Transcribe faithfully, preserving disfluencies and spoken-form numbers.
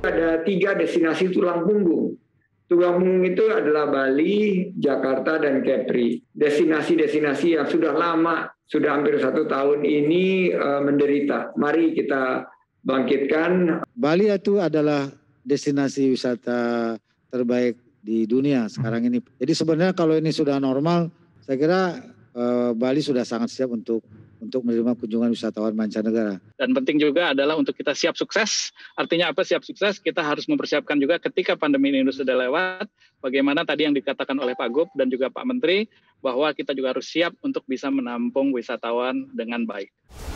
Ada tiga destinasi tulang punggung. Tulang punggung itu adalah Bali, Jakarta, dan Kepri. Destinasi-destinasi yang sudah lama, sudah hampir satu tahun ini uh, menderita. Mari kita bangkitkan. Bali itu adalah destinasi wisata terbaik di dunia sekarang ini. Jadi sebenarnya kalau ini sudah normal, saya kira uh, Bali sudah sangat siap untuk untuk menerima kunjungan wisatawan mancanegara. Dan penting juga adalah untuk kita siap sukses. Artinya apa siap sukses? Kita harus mempersiapkan juga ketika pandemi ini sudah lewat, bagaimana tadi yang dikatakan oleh Pak Gub dan juga Pak Menteri, bahwa kita juga harus siap untuk bisa menampung wisatawan dengan baik.